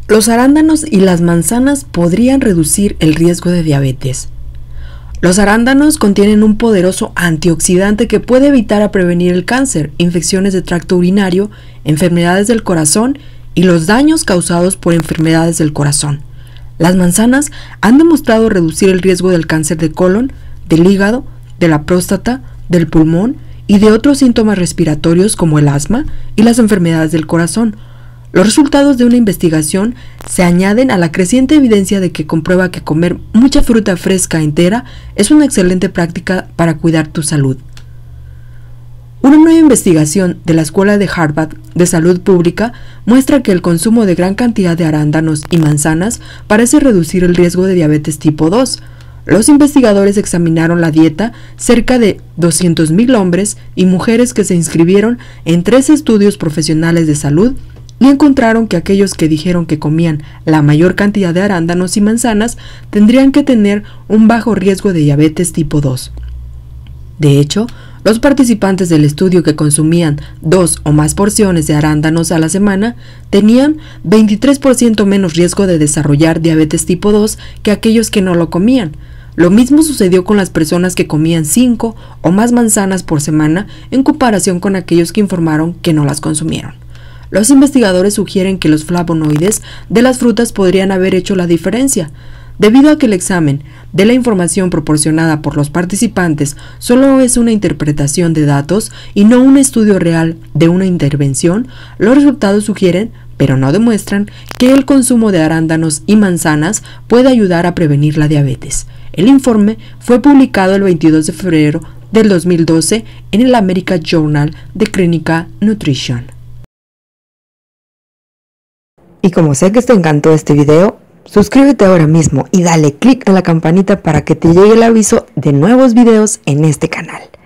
Los arándanos y las manzanas podrían reducir el riesgo de diabetes. Los arándanos contienen un poderoso antioxidante que puede evitar o prevenir el cáncer, infecciones de tracto urinario, enfermedades del corazón y los daños causados por enfermedades del corazón. Las manzanas han demostrado reducir el riesgo del cáncer de colon, del hígado, de la próstata, del pulmón y de otros síntomas respiratorios como el asma y las enfermedades del corazón. Los resultados de una investigación se añaden a la creciente evidencia de que comprueba que comer mucha fruta fresca entera es una excelente práctica para cuidar tu salud. Una nueva investigación de la Escuela de Harvard de Salud Pública muestra que el consumo de gran cantidad de arándanos y manzanas parece reducir el riesgo de diabetes tipo 2. Los investigadores examinaron la dieta cerca de 200,000 hombres y mujeres que se inscribieron en 3 estudios profesionales de salud y encontraron que aquellos que dijeron que comían la mayor cantidad de arándanos y manzanas tendrían que tener un bajo riesgo de diabetes tipo 2. De hecho, los participantes del estudio que consumían 2 o más porciones de arándanos a la semana tenían 23% menos riesgo de desarrollar diabetes tipo 2 que aquellos que no lo comían. Lo mismo sucedió con las personas que comían 5 o más manzanas por semana en comparación con aquellos que informaron que no las consumieron. Los investigadores sugieren que los flavonoides de las frutas podrían haber hecho la diferencia. Debido a que el examen de la información proporcionada por los participantes solo es una interpretación de datos y no un estudio real de una intervención, los resultados sugieren, pero no demuestran, que el consumo de arándanos y manzanas puede ayudar a prevenir la diabetes. El informe fue publicado el 22 de febrero del 2012 en el American Journal de Clinical Nutrition. Y como sé que te encantó este video, suscríbete ahora mismo y dale click a la campanita para que te llegue el aviso de nuevos videos en este canal.